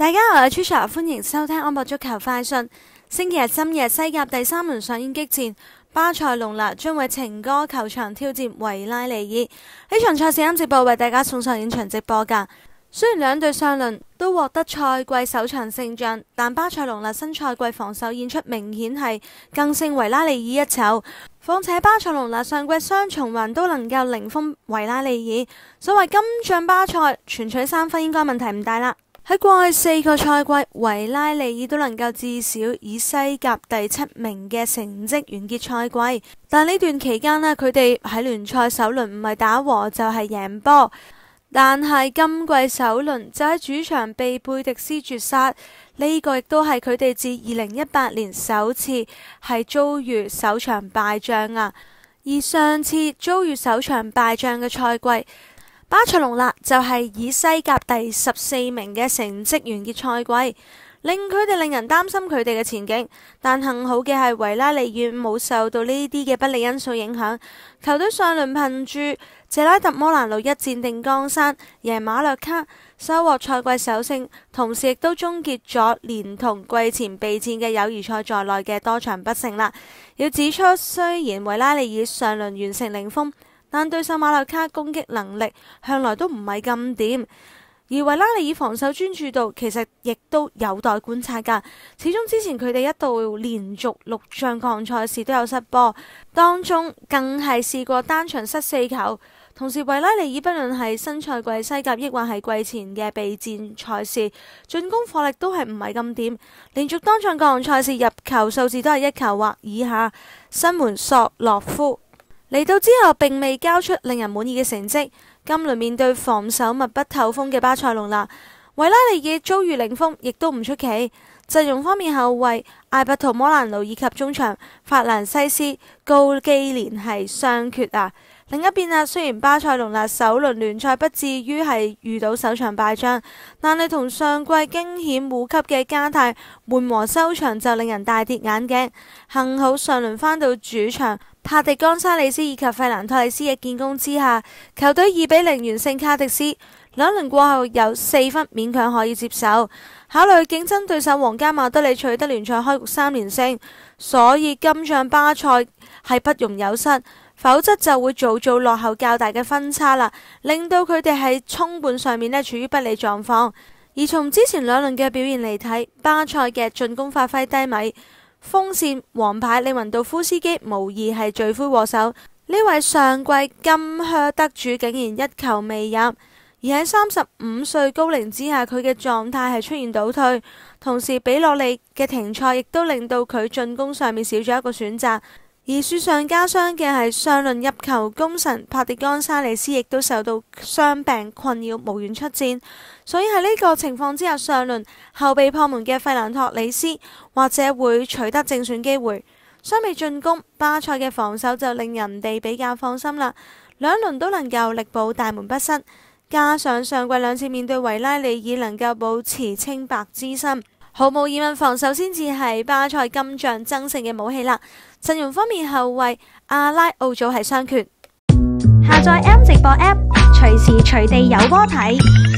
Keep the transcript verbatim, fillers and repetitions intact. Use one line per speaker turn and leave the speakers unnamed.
大家好，我係 Trisha， 歡迎收聽安博足球快訊。星期日深夜，西甲第三輪上演激戰，巴塞隆拿將會情歌球場挑戰維拉利爾。呢場賽事啱直播為大家送上現場直播㗎。雖然兩隊上輪都獲得賽季首場勝仗，但巴塞隆拿新賽季防守演出明顯係更勝維拉利爾一籌。況且巴塞隆拿上季雙重環都能夠零封維拉利爾，所謂今仗巴塞全取三分應該問題唔大啦。喺過去四個賽季，維拉利爾都能夠至少以西甲第七名嘅成績完結賽季，但呢段期間呢，佢哋喺聯賽首輪唔係打和就係贏波，但係今季首輪就喺主場被貝迪斯絕殺，呢、這個亦都係佢哋自二零一八年首次係遭遇首場敗仗啊！而上次遭遇首場敗仗嘅賽季，巴塞隆拿就係以西甲第十四名嘅成績完結賽季，令佢哋令人擔心佢哋嘅前景。但幸好嘅係維拉利爾冇受到呢啲嘅不利因素影響，球隊上輪憑住謝拉特摩蘭路一戰定江山，贏馬略卡，收穫賽季首勝，同時亦都終結咗連同季前備戰嘅友誼賽在內嘅多場不勝啦。要指出，雖然維拉利爾上輪完成零封，但對手馬略卡攻擊能力向來都唔係咁掂，而維拉利爾防守專注度其實亦都有待觀察㗎。始終之前佢哋一度連續六場各項賽事都有失波，當中更係試過單場失四球。同時維拉利爾不論係新賽季西甲抑或係季前嘅備戰賽事，進攻火力都係唔係咁掂，連續當場各項賽事入球數字都係一球或以下。新門索洛夫嚟到之後並未交出令人滿意嘅成績，今輪面對防守密不透風嘅巴塞隆拿，維拉利爾遭遇零封亦都唔出奇。陣容方面，後衛艾伯圖摩蘭奴以及中場法蘭西斯高基連係傷缺啊。另一邊啊，雖然巴塞隆拿首輪聯賽不至於係遇到首場敗仗，但係同上季驚險護級嘅加泰悶和收場就令人大跌眼鏡。幸好上輪返到主場，帕迪岡沙利斯以及費蘭托利斯嘅建功之下，球隊二比零完勝卡迪斯。兩輪過後有四分勉強可以接受。考慮競爭對手皇家馬德里取得聯賽開局三連勝，所以今仗巴塞係不容有失，否則就會早早落後較大嘅分差啦，令到佢哋喺衝半上面呢處於不利狀況。而從之前兩輪嘅表現嚟睇，巴塞嘅進攻發揮低迷，鋒線王牌利雲道夫斯基無疑係罪魁禍首。呢位上季金靴得主竟然一球未入，而喺三十五歲高齡之下，佢嘅狀態係出現倒退，同時比洛利嘅停賽亦都令到佢進攻上面少咗一個選擇。而雪上加霜嘅係上輪入球功臣帕迪岡沙利斯亦都受到傷病困擾，無緣出戰。所以喺呢個情況之下，上輪後備破門嘅費蘭托里斯或者會取得正選機會。相比進攻，巴塞嘅防守就令人哋比較放心啦。兩輪都能夠力保大門不失，加上上季兩次面對維拉利爾能夠保持清白之身，毫無疑問防守先至係巴塞今仗爭勝嘅武器啦。陣容方面，後衛阿拉奧祖係傷缺。
下載 M 直播 App， 隨時隨地有波睇。